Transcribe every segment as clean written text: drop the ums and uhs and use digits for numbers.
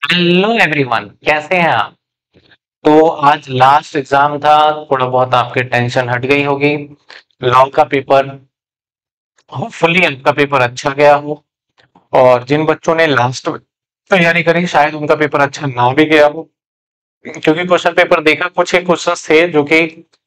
Hello everyone, कैसे हैं आप? तो आज लास्ट एग्जाम था। थोड़ा बहुत आपकी टेंशन हट गई होगी। लॉ का पेपर, होपफुली आपका पेपर अच्छा गया हो। और जिन बच्चों ने लास्ट तैयारी करी शायद उनका पेपर अच्छा ना भी गया हो, क्योंकि क्वेश्चन पेपर देखा, कुछ एक क्वेश्चंस थे जो कि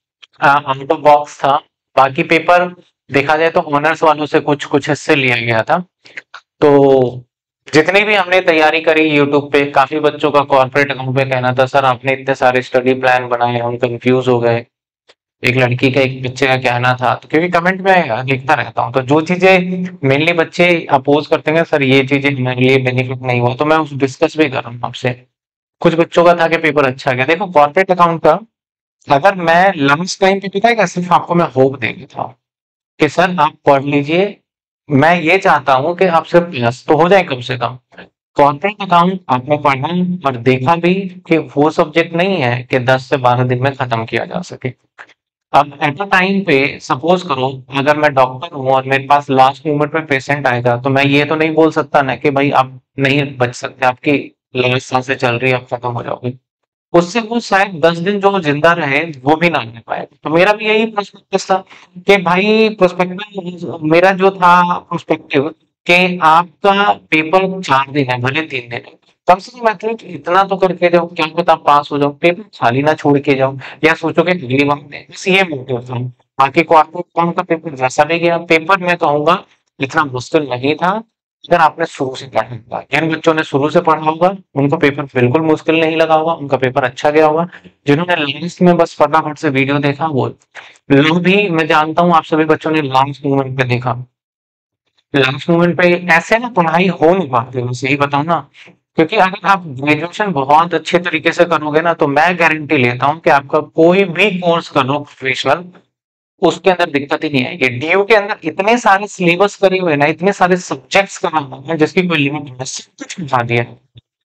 आउट ऑफ बॉक्स था। बाकी पेपर देखा जाए तो ऑनर्स वालों से कुछ कुछ हिस्से लिया गया था। तो जितनी भी हमने तैयारी करी यूट्यूब पे, काफी बच्चों का कॉर्पोरेट अकाउंट पे कहना था, सर आपने इतने सारे स्टडी प्लान बनाए, हम कंफ्यूज हो गए। एक लड़की का, एक बच्चे का कहना था, तो क्योंकि कमेंट में लिखता रहता हूँ, तो जो चीजें मेनली बच्चे अपोज करते हैं, सर ये चीजें हमारे लिए बेनिफिट नहीं हुआ, तो मैं उस डिस्कस भी कर रहा हूँ आपसे। कुछ बच्चों का था कि पेपर अच्छा गया। देखो कॉर्पोरेट अकाउंट का, अगर मैं लंच टाइम पे पता है क्या, सिर्फ आपको मैं होप दे देता हूँ कि सर आप पढ़ लीजिए। मैं ये चाहता हूँ कि आप सिर्फ पास तो हो जाए कम से कम। कॉर्पोरेट अकाउंट आपने पढ़ा और देखा भी कि वो सब्जेक्ट नहीं है कि 10 से 12 दिन में खत्म किया जा सके। अब एट अ टाइम पे सपोज करो, अगर मैं डॉक्टर हूँ और मेरे पास लास्ट मोमेंट में पेशेंट आएगा, तो मैं ये तो नहीं बोल सकता ना कि भाई आप नहीं बच सकते, आपकी लास्ट सांसें चल रही है, आप खत्म हो जाओगे। उससे वो शायद 10 दिन जो जिंदा रहे वो भी ना रह पाए। तो मेरा भी यही पर्सपेक्टिव था कि भाई पर्सपेक्टिव मेरा जो था, पर्सपेक्टिव कि आपका पेपर 4 दिन है, भले 3 दिन है, कम से कम एटलीस्ट इतना तो करके जाओ, क्या पता आप पास हो जाओ, पेपर खाली ना छोड़ के जाओ, या सोचो कि अगली बार दें। बस ये मोटिव था। बाकी कॉर्पोरेट कौन का पेपर जैसा भी गया, पेपर मैं कहूंगा इतना मुश्किल नहीं था अगर आपने शुरू से पढ़ा होगा। जिन बच्चों ने शुरू से पढ़ा होगा उनको पेपर बिल्कुल मुश्किल नहीं लगा होगा, उनका पेपर अच्छा गया होगा। जिन्होंने लास्ट में बस फटाफट से वीडियो देखा, वो लोग भी, मैं जानता हूँ आप सभी बच्चों ने लास्ट मोमेंट पे देखा। लास्ट मोमेंट पे ऐसे ना पढ़ाई हो नहीं पाती, मैं सही बताऊं ना। क्योंकि अगर आप ग्रेजुएशन बहुत अच्छे तरीके से करोगे ना, तो मैं गारंटी लेता हूँ कि आपका कोई भी कोर्स करो प्रोफेशनल, उसके अंदर दिक्कत ही नहीं आएगी। डीयू के अंदर इतने सारे सिलेबस करे हुए हैं ना, इतने सारे सब्जेक्ट्स करा हुआ है जिसकी कोई लिमिट नहीं है, सब कुछ बता दिया है।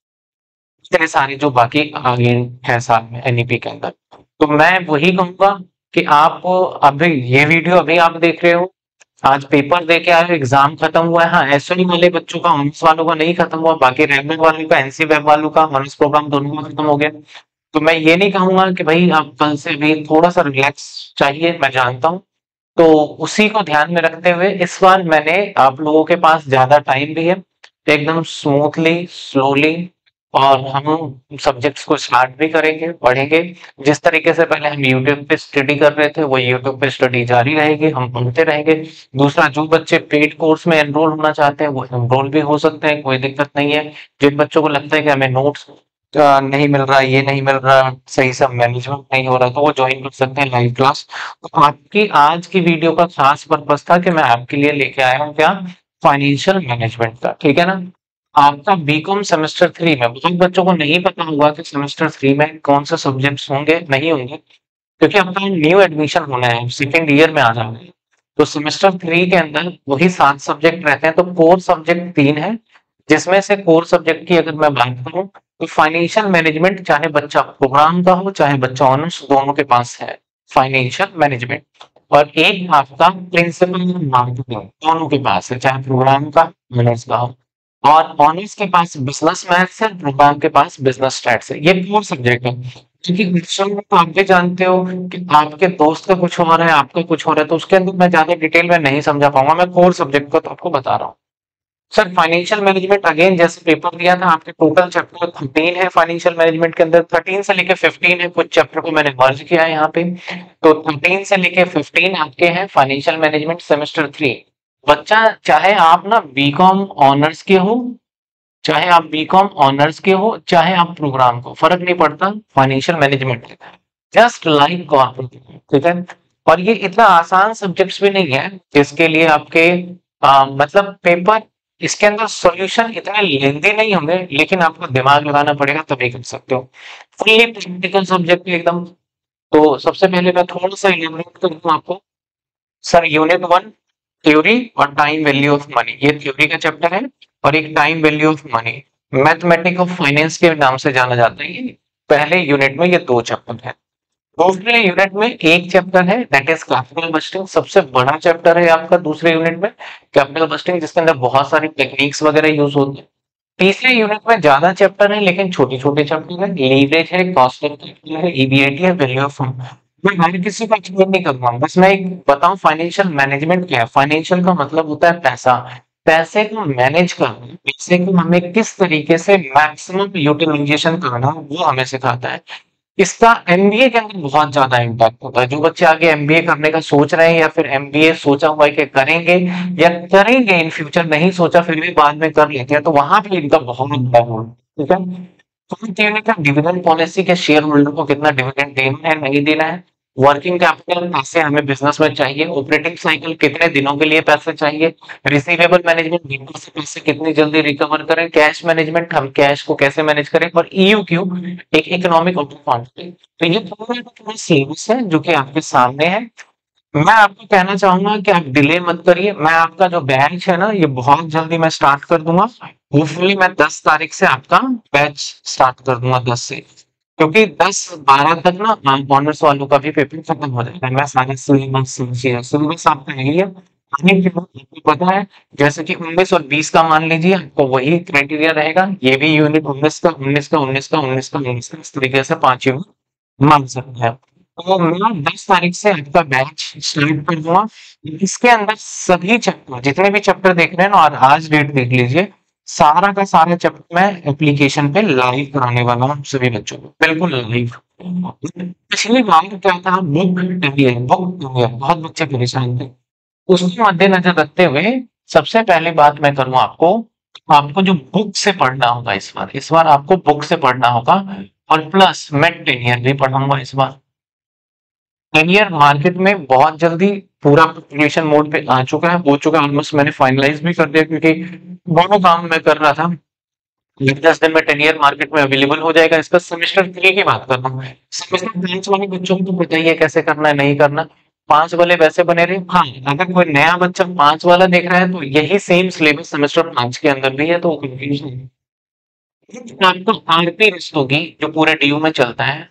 इतने सारे जो बाकी आगे है साल में एनईपी के अंदर। तो मैं वही कहूंगा कि आप अभी ये वीडियो अभी आप देख रहे हो, आज पेपर दे के आए हो, एग्जाम खत्म हुआ है। हाँ, एसओनी वाले बच्चों का, ऑनर्स वालों का नहीं खत्म हुआ, बाकी रेगुलर वालों का, एनसी वेब वालों का, ऑनर्स प्रोग्राम दोनों का खत्म हो गया। तो मैं ये नहीं कहूंगा कि भाई आप कल से भी थोड़ा सा रिलैक्स चाहिए, मैं जानता हूँ। तो उसी को ध्यान में रखते हुए इस बार मैंने, आप लोगों के पास ज्यादा टाइम भी है, एकदम स्मूथली स्लोली, और हम सब्जेक्ट्स को स्टार्ट भी करेंगे, पढ़ेंगे। जिस तरीके से पहले हम यूट्यूब पे स्टडी कर रहे थे, वो यूट्यूब पे स्टडी जारी रहेगी, हम पढ़ते रहेंगे। दूसरा, जो बच्चे पेड कोर्स में एनरोल होना चाहते हैं वो एनरोल भी हो सकते हैं, कोई दिक्कत नहीं है। जिन बच्चों को लगता है कि हमें नोट्स नहीं मिल रहा, ये नहीं मिल रहा, सही से मैनेजमेंट नहीं हो रहा, तो वो ज्वाइन कर सकते हैं लाइव क्लास। तो आपकी आज की वीडियो का खास पर्पस था कि मैं आपके लिए लेके आया हूँ क्या, फाइनेंशियल मैनेजमेंट का, ठीक है ना। आपका बीकॉम सेमेस्टर 3 में बहुत बच्चों को नहीं पता होगा कि सेमेस्टर 3 में कौन से सब्जेक्ट्स होंगे, नहीं होंगे, क्योंकि आपका न्यू एडमिशन होना है, सेकेंड ईयर में आ जाना है। तो सेमेस्टर 3 के अंदर वही 7 सब्जेक्ट रहते हैं, तो कोर सब्जेक्ट 3 है। जिसमें से कोर सब्जेक्ट की अगर मैं बात करूं, तो फाइनेंशियल मैनेजमेंट, चाहे बच्चा प्रोग्राम का हो चाहे बच्चा ऑनर्स, दोनों के पास है फाइनेंशियल मैनेजमेंट। और एक आपका प्रिंसिपल मार्केटिंग, दोनों के पास है, चाहे प्रोग्राम का ऑनर्स का हो। और ऑनर्स के पास बिजनेस मैथ्स है, प्रोग्राम के पास बिजनेस स्टैट्स है। ये कोर सब्जेक्ट है। क्योंकि क्वेश्चन में तो आप भी जानते हो कि आपके दोस्त का कुछ हो रहा है, आपका कुछ हो रहा है, तो उसके अंदर मैं ज्यादा डिटेल में नहीं समझा पाऊंगा। मैं कोर सब्जेक्ट को तो आपको बता रहा हूँ। सर फाइनेंशियल मैनेजमेंट अगेन, जैसे पेपर दिया था आपके, टोटल चैप्टर 13 है फाइनेंशियल मैनेजमेंट के अंदर, 13 से लेके 15 है, कुछ चैप्टर को मैंने मर्ज किया है यहाँ पे। तो 13 से लेके 15 आपके हैं फाइनेंशियल मैनेजमेंट सेमेस्टर 3। बच्चा, चाहे आप ना बीकॉम ऑनर्स के हो, चाहे आप बीकॉम ऑनर्स के हो, चाहे आप प्रोग्राम को, फर्क नहीं पड़ता, financial management just like corporate, ठीक है। और ये इतना आसान सब्जेक्ट्स भी नहीं है इसके लिए आपके, मतलब पेपर, इसके अंदर सॉल्यूशन इतने लेंदी नहीं होंगे, लेकिन आपको दिमाग लगाना पड़ेगा तभी कर सकते हो। फुल्ली प्रैक्टिकल सब्जेक्ट एकदम। तो सबसे पहले मैं थोड़ा सा इलेबोरेट कर दूं आपको। सर यूनिट 1, थ्योरी और टाइम वैल्यू ऑफ मनी, ये थ्योरी का चैप्टर है। और एक time value of money, mathematic of finance के नाम से जाना जाता है। ये पहले यूनिट में ये 2 चैप्टर है। दूसरे यूनिट में एक चैप्टर है, दैट इज कैपिटल बस्टिंग, सबसे बड़ा चैप्टर है आपका दूसरे यूनिट में, कैपिटल बस्टिंग, जिसके अंदर बहुत सारी टेक्निक्स वगैरह यूज होती है। तीसरे यूनिट में ज्यादा चैप्टर है लेकिन छोटे-छोटे चैप्टर है, लीवरेज है, कॉस्ट ऑफ कैपिटल है, ईबीआईटी है, वैल्यू ऑफ फंड। मैं हर किसी को एक्सप्लेन नहीं करूँगा, बस मैं एक बताऊँ फाइनेंशियल मैनेजमेंट क्या है। फाइनेंशियल का मतलब होता है पैसा, पैसे को मैनेज करना, पैसे को हमें किस तरीके से मैक्सिमम यूटिलाइजेशन करना वो हमें सिखाता है। इसका एमबीए के अंदर बहुत ज्यादा इम्पैक्ट होता है। जो बच्चे आगे एमबीए करने का सोच रहे हैं या फिर एमबीए सोचा हुआ है कि करेंगे या करेंगे इन फ्यूचर, नहीं सोचा फिर भी बाद में कर लेते हैं, तो वहां भी इनका बहुत बड़ा रोल है। ठीक है, तो कहने का डिविडेंड पॉलिसी के शेयर होल्डर को कितना डिविडेंड देना है नहीं देना है, वर्किंग कैपिटल पैसे हमें बिजनेस में चाहिए, ऑपरेटिंग साइकिल कितने दिनों के लिए पैसे चाहिए, रिसीवेबल मैनेजमेंट डेटर से पैसे कितनी जल्दी रिकवर करें, कैश मैनेजमेंट हम कैश को कैसे मैनेज करें, और ईयूक्यू एक इकोनॉमिक ऑफ। तो ये पूरा सिलेबस है जो कि आपके सामने है। मैं आपको कहना चाहूंगा कि आप डिले मत करिए। मैं आपका जो बैच है ना ये बहुत जल्दी मैं स्टार्ट कर दूंगा। होपफुली मैं 10 तारीख से आपका बैच स्टार्ट कर दूंगा, 10 से, क्योंकि 10-12 तक ना ऑनर्स वालों का भी पेपर खत्म हो जाएगा। मैं सारे सिलेबस आपका यही है। आने के बाद आपको पता है, जैसे कि 19 और 20 का मान लीजिए आपको वही क्राइटेरिया रहेगा, ये भी यूनिट 19 का 19 का 19 का 19 का 19 का, इस तरीके से 5 यूनिट मान सकते हैं। तो मैं 10 तारीख से आपका बैच स्टार्ट कर दूंगा। इसके अंदर सभी चैप्टर, जितने भी चैप्टर देख रहे हैं ना, और आज डेट देख लीजिए, सारा का सारा चैप्टर मैं एप्लीकेशन पे लाइव कराने वाला हूँ सभी बच्चों को, बिल्कुल लाइव। पिछली बार क्या था, बुक बहुत बच्चे परेशान थे। उसको मद्देनजर रखते हुए सबसे पहली बात मैं करूँ आपको, आपको जो बुक से पढ़ना होगा इस बार आपको बुक से पढ़ना होगा, और प्लस मैं टेनियर भी पढ़ाऊंगा इस बार। टेनियर मार्केट में बहुत जल्दी पूरा प्रिपरेशन मोड पे आ चुका है, हो चुका है ऑलमोस्ट, मैंने फाइनलाइज भी कर दिया क्योंकि दोनों काम मैं कर रहा था। 10 दिन में टेनियर मार्केट में अवेलेबल हो जाएगा। इसका सेमेस्टर 3 की बात कर रहा हूँ। सेमेस्टर 5 वाले बच्चों को तो पता ही है कैसे करना है नहीं करना, 5 वाले वैसे बने रहे। हाँ, अगर कोई नया बच्चा 5 वाला देख रहा है तो यही सेम सिलेबस सेमेस्टर 5 के अंदर भी है, तो कंफ्यूजन है। आपको आरपी रिस्ट होगी जो पूरे डीयू में चलता है,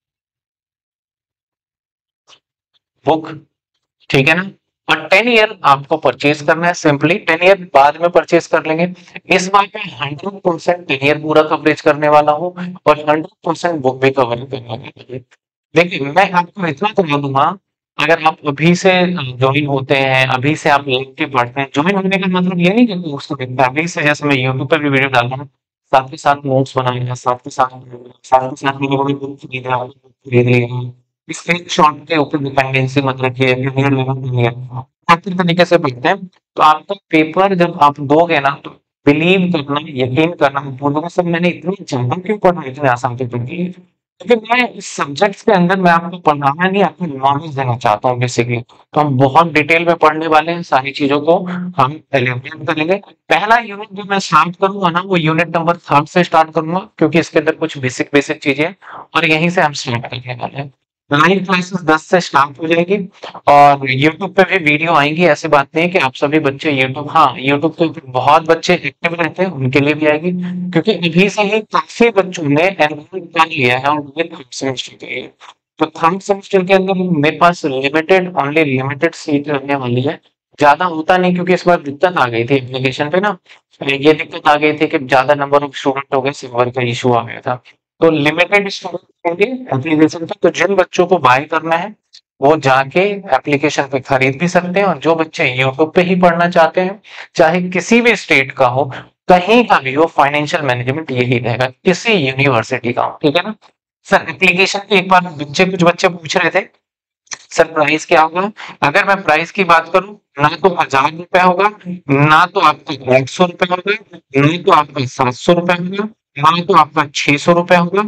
बुक, ठीक है ना। और 10 ईयर आपको परचेज करना है, सिंपली 10 ईयर बाद में परचेज कर लेंगे। इस बार मैं 100% 10 ईयर पूरा कवरेज करने वाला हूँ और 100% बुक भी कवर करने वाला हूँ। देखिए मैं आपको इतना तो बता दूंगा, अगर आप अभी से ज्वाइन होते हैं, अभी से आप लिंक के पढ़ते हैं, ज्वाइन होने का मतलब ये नहीं कि उसको देखना है। अभी से जैसे मैं यूट्यूब पर भी वीडियो डाल रहा हूँ, साथ के साथ नोट्स बनाएंगे, साथ के साथ मैंने बुक खरीद लिया, स्क्रीनशॉट के ऊपर डिपेंडेंसी मत रखिए, क्लियर लेवल नहीं है, बेहतर तरीके से पढ़ते हैं। तो आपका पेपर जब आप दोगे ना, तो बिलीव करना, यकीन करना, बोलोगे सर मैंने इतनी ज्यादा क्यों पढ़ा, इतने आसान पेपर दिए, क्योंकि मैं इस सब्जेक्ट के अंदर मैं आपको पढ़ाना नहीं, आपको नॉलेज देना चाहता हूँ बेसिकली। तो हम बहुत डिटेल में पढ़ने वाले हैं, सारी चीजों को हम एलिमिनेट करेंगे। पहला यूनिट जो मैं स्टार्ट करूंगा ना, वो यूनिट नंबर 3 से स्टार्ट करूंगा, क्योंकि इसके अंदर कुछ बेसिक बेसिक चीजें हैं और यहीं से हम स्टार्ट करने वाले हैं। लाइव क्लासेस 10 से स्टार्ट हो जाएगी और यूट्यूब पे भी वीडियो आएंगी। ऐसी बात नहीं है कि आप सभी बच्चे यूट्यूब, हाँ यूट्यूब पे बहुत बच्चे एक्टिव रहते हैं, उनके लिए भी आएगी, क्योंकि अभी से ही काफी बच्चों ने एनरोल कर लिया है और ये थर्ड सेमेस्टर के लिए। तो थर्ड सेमेस्टर के अंदर मेरे पास ओनली लिमिटेड सीट रहने वाली है। ज्यादा होता नहीं, क्योंकि इस बार दिक्कत आ गई थी एप्लीकेशन पे ना, ये दिक्कत आ गई थी कि ज्यादा नंबर ऑफ स्टूडेंट हो गए, सर्वर का इशू आ गया था। तो लिमिटेड स्टूडेंट होंगे एप्लीकेशन पे, तो जिन बच्चों को बाय करना है वो जाके एप्लीकेशन पे खरीद भी सकते हैं, और जो बच्चे यूट्यूब पे ही पढ़ना चाहते हैं, चाहे किसी भी स्टेट का हो, कहीं का भी हो, फाइनेंशियल मैनेजमेंट यही रहेगा, किसी यूनिवर्सिटी का हो, ठीक है ना। सर एप्लीकेशन पे एक बार कुछ बच्चे पूछ रहे थे, सर प्राइस क्या होगा। अगर मैं प्राइस की बात करूं, ना तो 1000 रुपए होगा, ना तो आपका 800 रुपए होगा, ना तो आपका 700 रुपए होगा, ना तो आपका 600 रुपए होगा।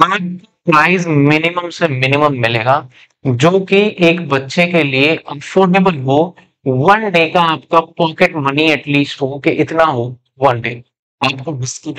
प्राइस मिनिमम से मिनिमम मिलेगा जो कि एक बच्चे के लिए अफोर्डेबल हो, 1 डे का आपका पॉकेट मनी एटलीस्ट हो कि इतना हो 1 डे। आपको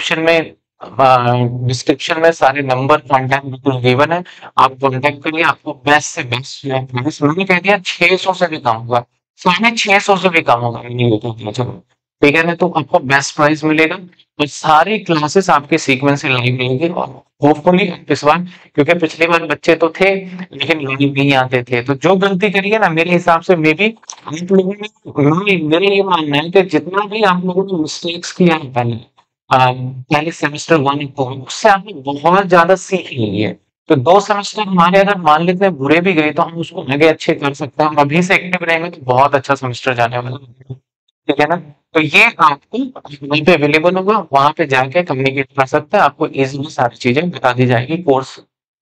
डिस्क्रिप्शन में सारे नंबर कॉन्टैक्ट डिटेल गिवन है, आप कॉन्टैक्ट करिए, आपको बेस्ट से बेस्ट प्राइस, मैंने कह दिया 600 से भी कम होगा, 650 से भी कम होगा, नहीं होता था, चलो ठीक है ना। तो आपको बेस्ट प्राइस मिलेगा और सारी क्लासेस आपके सीक्वेंस से लाइव रहेंगे, और होपफुली इस बार, क्योंकि पिछली बार बच्चे तो थे लेकिन लाइव नहीं आते थे, तो जो गलती करिए ना मेरे हिसाब से मे बी आप लोगों ने, मेरा ये मानना है कि जितना भी आप लोगों ने मिस्टेक्स किया है पहले, पहले सेमेस्टर 1 को उससे आपने बहुत ज़्यादा सीख ली है। तो 2 सेमेस्टर हमारे अगर मान लेते हैं बुरे भी गए तो हम उसको आगे अच्छे कर सकते हैं। हम अभी से एक्टिव रहेंगे तो बहुत अच्छा सेमेस्टर जाने वाला है। ठीक है ना? तो ये आपको वहीं पे अवेलेबल होगा, वहाँ पे जाके कम्युनिकेट कर सकते हैं, आपको ईज़िली सारी चीज़ें बता दी जाएगी। कोर्स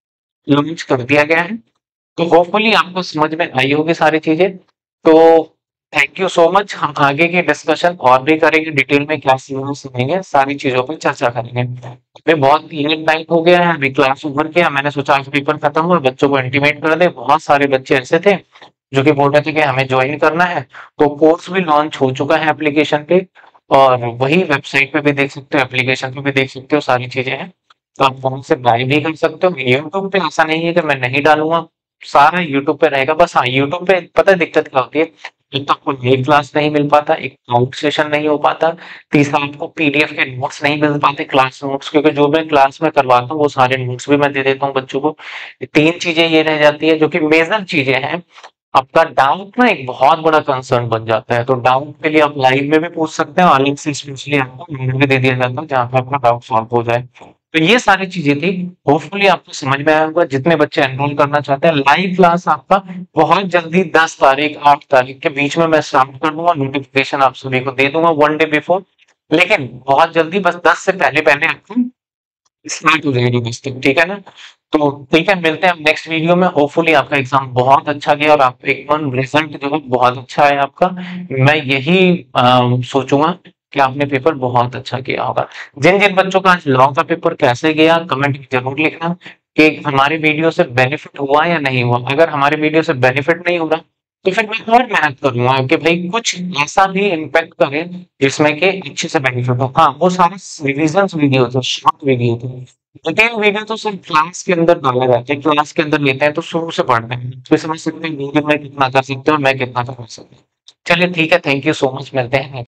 लॉन्च कर दिया गया है। तो होपफुली आपको समझ में आई होगी सारी चीजें। तो थैंक यू सो मच। हम आगे की डिस्कशन और भी करेंगे, डिटेल में क्या सीखना सीखेंगे, सारी चीजों पर चर्चा करेंगे। अभी बहुत लेट नाइट हो गया है, अभी क्लास ओवर किया, मैंने सोचा आज पेपर खत्म हुआ, बच्चों को इंटीमेट कर दे। बहुत सारे बच्चे ऐसे थे जो कि बोल रहे थे कि हमें ज्वाइन करना है। तो कोर्स भी लॉन्च हो चुका है एप्लीकेशन पे, और वही वेबसाइट पे भी देख सकते हो, एप्लीकेशन पे भी देख सकते हो, सारी चीजें हैं। तो आप वहां से बाय भी कर सकते हो। यूट्यूब पे ऐसा नहीं है कि मैं नहीं डालूंगा, सारा यूट्यूब पे रहेगा। बस हाँ, यूट्यूब पे पता है दिक्कत क्या होती है, एक तो आपको लाइव क्लास नहीं मिल पाता, एक आउट सेशन नहीं हो पाता, तीसरा आपको पीडीएफ के नोट्स नहीं मिल पाते, क्लास नोट्स, क्योंकि जो मैं क्लास में करवाता हूँ वो सारे नोट्स भी मैं दे देता हूँ बच्चों को। तीन चीजें ये रह जाती है जो कि मेजर चीजें हैं। आपका डाउट ना एक बहुत बड़ा कंसर्न बन जाता है, तो डाउट के लिए आप लाइव में भी पूछ सकते हैं, अलग से स्पेशली आपको मेल भी दे दिया जाता है जहाँ पे आपका डाउट सॉल्व हो जाए। तो ये सारी चीजें थी, होपफुली आपको समझ में आया होगा। जितने बच्चे एनरोल करना चाहते हैं, लाइव क्लास आपका बहुत जल्दी 10 तारीख 8 तारीख के बीच में मैं स्टार्ट कर दूंगा, नोटिफिकेशन आप सभी को दे दूंगा 1 डे बिफोर। लेकिन बहुत जल्दी, बस 10 से पहले पहले आपको स्टार्ट हो जाएगी डिस्ट्रिक्ट, ठीक है ना? तो ठीक है, मिलते हैं नेक्स्ट वीडियो में। होपफुली आपका एग्जाम बहुत अच्छा गया और आप एक वन रिजल्ट जो है बहुत अच्छा है आपका। मैं यही सोचूंगा कि आपने पेपर बहुत अच्छा किया होगा। जिन जिन बच्चों का आज लॉ का पेपर कैसे गया, कमेंट में जरूर लिखना कि हमारे वीडियो से बेनिफिट हुआ या नहीं हुआ। अगर हमारे वीडियो से बेनिफिट नहीं होगा तो फिर मैं और मेहनत करूंगा कि भाई कुछ ऐसा भी इम्पैक्ट करे जिसमें कि अच्छे से बेनिफिट हो। हाँ, वो सारे रिविजन वीडियो थे, शॉर्ट वीडियो थे। डिटेल वीडियो तो सिर्फ क्लास के अंदर डाला जाता है, क्लास के अंदर लेते हैं तो शुरू से पढ़ते हैं, तो समझ सकते हैं वीडियो में कितना कर सकते हो और मैं कितना कर सकता हूँ। चलिए ठीक है, थैंक यू सो मच, मिलते हैं।